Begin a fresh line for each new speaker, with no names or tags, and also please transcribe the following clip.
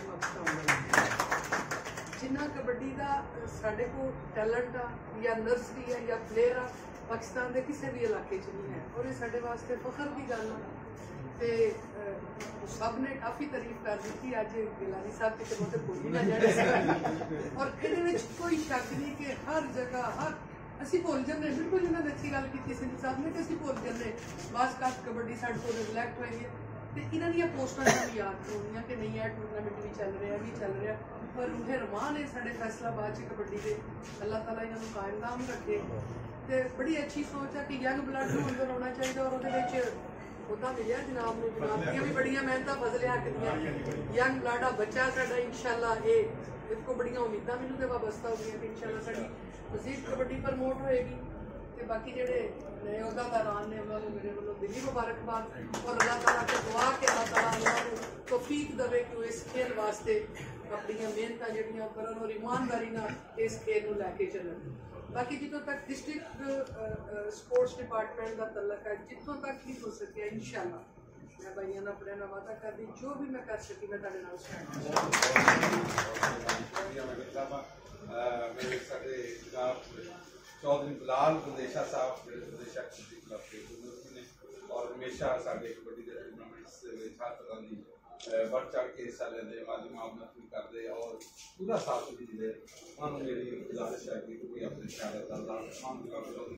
जिन्ना कबड्डी का साढ़े को टैलेंट आ या नर्सरी है या प्लेयर आ पाकिस्तान के किसी भी इलाके च नहीं है और ये साढ़े वास्ते फखर की गल है। सब ने काफ़ी तारीफ कर दी अज गिलानी साहब कितने बहुत भूल ही ना जाए और ये कोई शक नहीं कि हर जगह हर असी भुल जाने बिल्कुल इन्होंने अच्छी गल की सिंध साहब ने कि असी भुल जाने बस कद कबड्डी साढ़े को रिफ्लैक्ट हुई है तो इन्हों दी पोस्टां भी याद होंगी कि नहीं है टूरनामेंट भी चल रहा भी चल रहा पर रूहे रमान है साढ़े फैसलाबाद कबड्डी के अल्लाह ताला इन्होंने कायम दाम रखे तो बड़ी अच्छी सोच है कि यंग ब्लड को अंदर आना चाहिए और उदा मिले जनाब ने जनाब दी भी बड़िया मेहनत फजले हक दियाँ यंग ब्लड आ बच्चा साडा इंशाअल्लाह ये इसको बड़िया उम्मीदा मैनू तो वाबस्ता हो गई कि इंशाअल्लाह साडी मजीद कबड्डी प्रमोट होएगी तो बाकी जेडे नए अहदेदारान ने उन्होंने मेरे वालों दिली मुबारकबाद और अल्लाह ताला को दुआ कि अल्लाह ताला उन्होंने तौफीक देवे कि इस खेल वास्ते अपनी मेहनत जड़ियाँ करन और ईमानदारी नाल इस खेल को लैके चलन। बाकी जितों तक डिस्ट्रिक्ट स्पोर्ट्स डिपार्टमेंट का तलक है जितों तक ही हो सके इंशाअल्लाह मैं भाइयों ने अपने वादा कर दी जो भी मैं कर सकी मैं तेरे नाल
चौधरी बिलाल बंदेशा साहब जो बंदेशा कबड्डी क्लब के बुजुर्ग ने और हमेशा साढ़े कबड्डी के टूरनामेंट्स हर तरह की बढ़ चढ़ के हिस्सा लेंगे माली मामलत भी करते और पूरा साथ भी देते उन्होंने मेरी गुजारिश है कि कोई अपने शहर